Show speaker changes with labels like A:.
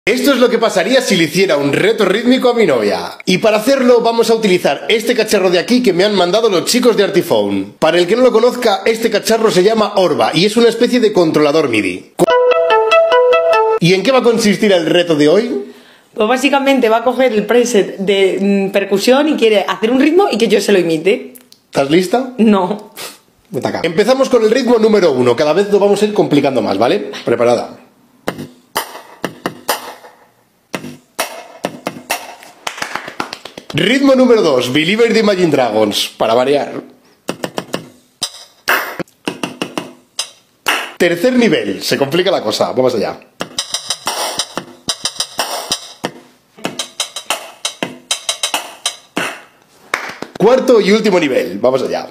A: Esto es lo que pasaría si le hiciera un reto rítmico a mi novia. Y para hacerlo vamos a utilizar este cacharro de aquí que me han mandado los chicos de Artiphone. Para el que no lo conozca, este cacharro se llama Orba y es una especie de controlador MIDI. ¿Y en qué va a consistir el reto de hoy?
B: Pues básicamente va a coger el preset de percusión y quiere hacer un ritmo y que yo se lo imite.
A: ¿Estás lista?
B: No.
A: Vete acá. Empezamos con el ritmo número 1. Cada vez lo vamos a ir complicando más, ¿vale? Preparada. Ritmo número 2, Believer de Imagine Dragons, para variar. Tercer nivel, se complica la cosa, vamos allá. Cuarto y último nivel, vamos allá.